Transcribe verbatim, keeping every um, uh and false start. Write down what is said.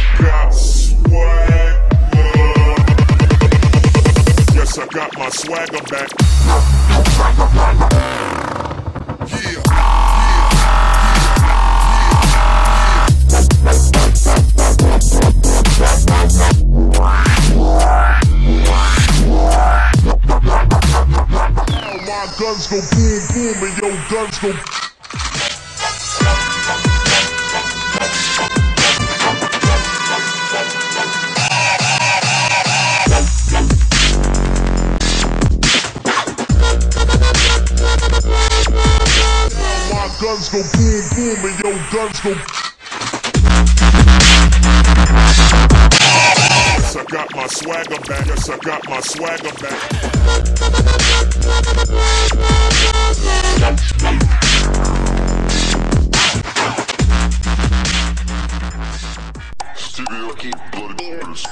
got swag. Yes, I got my swagger back. Yeah. My guns go boom boom and your guns go. My guns go boom boom and your guns go. Yes, I got my swagger back. Yes, I got my swagger back. Stevie Aoki, Bloody Murders.